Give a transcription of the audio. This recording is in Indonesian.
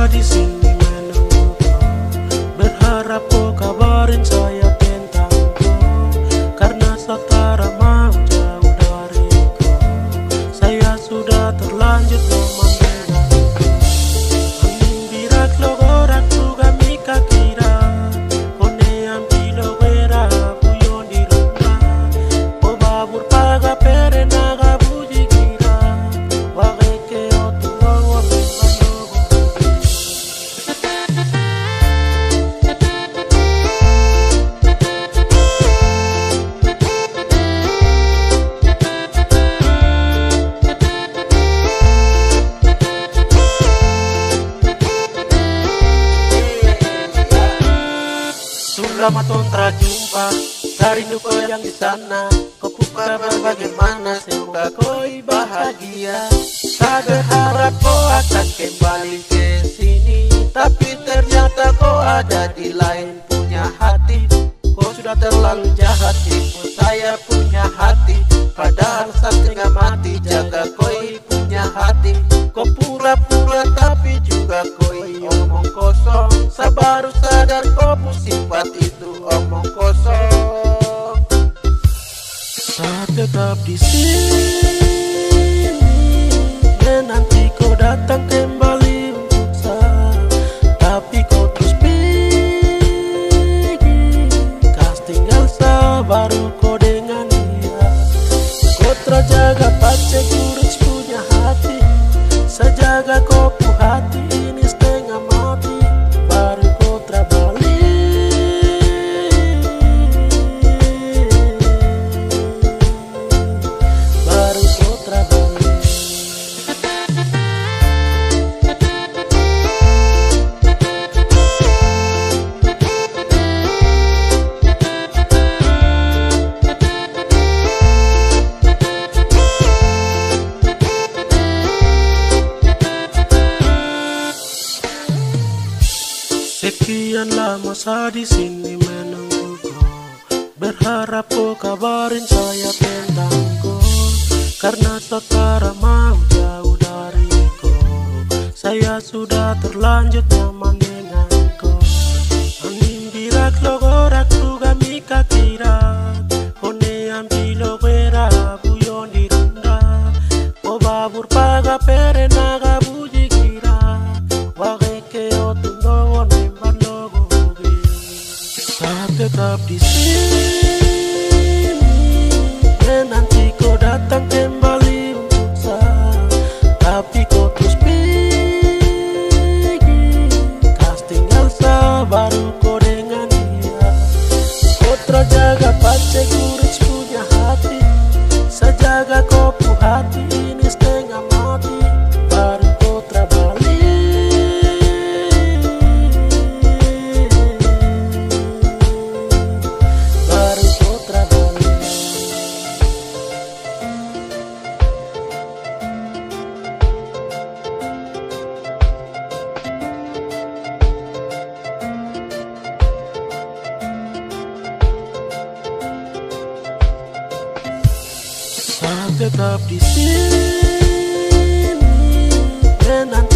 masa di sini menunggu kau. Berharap kau kabarin saya tentang kau, karena setara mau jauh dari kau. Saya sudah terlanjur memandang kau. Angin birak logorak juga mika kira, kone ampilo wera puyon di ronda. O babur paga pere naga buji kira, wake otu wawa lama tontra jumpa, rindu kau yang di sana. Kau kabar bagaimana? Semoga kau bahagia. Tak berharap kau akan kembali ke sini, tapi ternyata kau ada di lain punya hati. Kau sudah terlalu jahat, tipu saya punya hati. Padahal saat tengah mati, jaga kau punya hati. Kau pura-pura tapi juga kau omong kosong. Sabar sadar kau sifat itu omong kosong. Saat tetap di sini, dan nanti kau datang kembali untuk saya, tapi kau terus pergi. Kas tinggal baru kau dengan dia. Kau terjaga pace gurus punya hati. Sejaga kau pu hati ini setengah mati, baru kau terbalik. Baru kau terbalik. Sekian lama saya di sini menunggu kau, berharap kau kabarin saya tentang kau, karena setara mau jauh dari kau. Saya sudah terlanjur nyaman dengan kau. Angin birak logorak juga mika kira, kone ampilo wera buyon di ronda. O babur paga pere naga buji kira, wake otu nongon tetap di sini, dan nanti kau datang kembali untuk saya, tapi kau terus pergi. Kas tinggal baru kau dengan dia. Kau terjaga pace gurus punya hati. Sejaga kau pu hati ini setengah mati, baru kau terbalik. Tetap di sini, dan